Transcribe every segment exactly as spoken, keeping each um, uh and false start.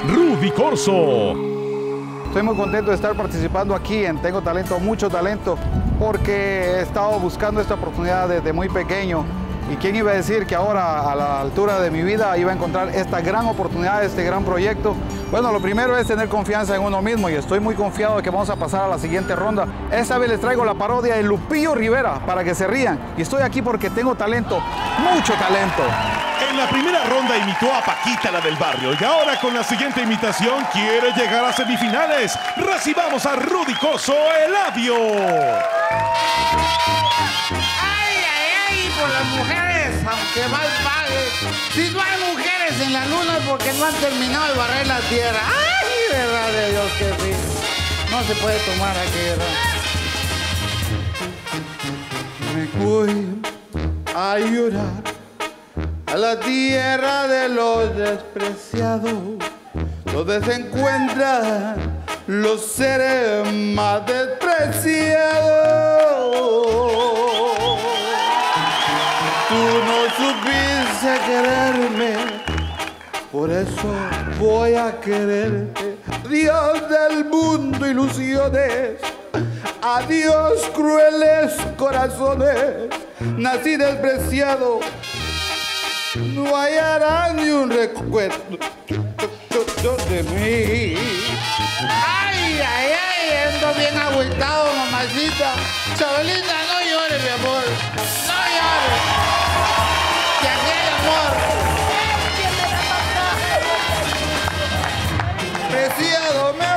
Rudy Corzo. Estoy muy contento de estar participando aquí en Tengo Talento, mucho talento, porque he estado buscando esta oportunidad desde muy pequeño. ¿Y quién iba a decir que ahora, a la altura de mi vida, iba a encontrar esta gran oportunidad, este gran proyecto? Bueno, lo primero es tener confianza en uno mismo y estoy muy confiado de que vamos a pasar a la siguiente ronda. Esta vez les traigo la parodia de Lupillo Rivera para que se rían. Y estoy aquí porque tengo talento, mucho talento. En la primera ronda imitó a Paquita, la del barrio, y ahora con la siguiente imitación quiere llegar a semifinales. Recibamos a Rudy Corzo, Eladio. Por las mujeres, aunque mal pague. Si no hay mujeres en la luna es porque no han terminado de barrer la tierra. ¡Ay, verdad de Dios que sí! No se puede tomar aquí, ¿verdad? Me voy a llorar a la tierra de los despreciados, donde se encuentran los seres más despreciados. Tú no supiste quererme, por eso voy a quererte. Dios del mundo, ilusiones, adiós crueles corazones. Nací despreciado, no hallarán ni un recuerdo de mí. Ay, ay, ay, ando bien agüitado, mamacita. Chabelita, no llores, mi amor, no llores. ¡Que aquel amor! Preciado me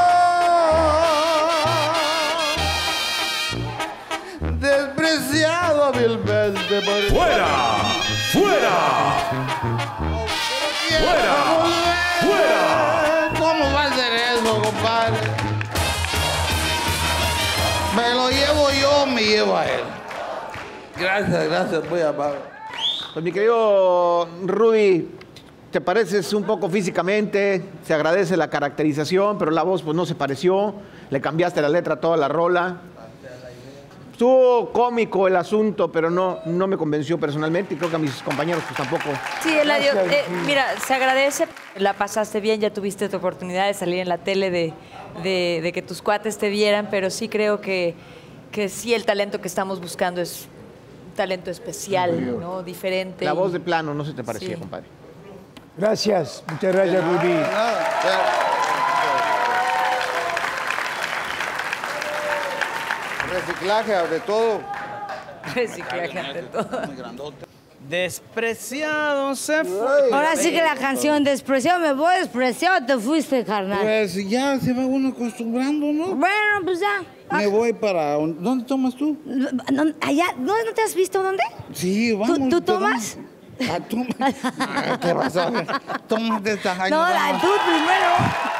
voy, despreciado vilmente por el ¡Fuera! ¡Fuera! ¡Fuera! ¡Fuera! ¿Cómo va a ser eso, compadre? Me lo llevo yo, me llevo a él. Gracias, gracias, muy amable. Pues mi querido Rudy, te pareces un poco físicamente, se agradece la caracterización, pero la voz pues no se pareció, le cambiaste la letra a toda la rola. Estuvo cómico el asunto, pero no, no me convenció personalmente y creo que a mis compañeros pues tampoco. Sí, Eladio, eh, mira, se agradece, la pasaste bien, ya tuviste tu oportunidad de salir en la tele, de, de, de que tus cuates te vieran, pero sí creo que, que sí el talento que estamos buscando es talento especial, ¿no? Diferente. La y... voz de plano no se te parecía, sí. compadre. Gracias, muchas gracias, Rudy. Reciclaje de todo. Reciclaje ante todo. Despreciado se fue. Ahora sí que la canción despreciado, me voy despreciado, te fuiste, carnal. Pues ya se va uno acostumbrando, ¿no? Bueno, pues ya. Me voy para... ¿Dónde tomas tú? No, allá, ¿no, ¿no te has visto dónde? Sí, vamos. ¿Tú, tú tomas? Ah, tú... Ah, ¿qué vas a ver? Tómate esta. No, la, tú primero.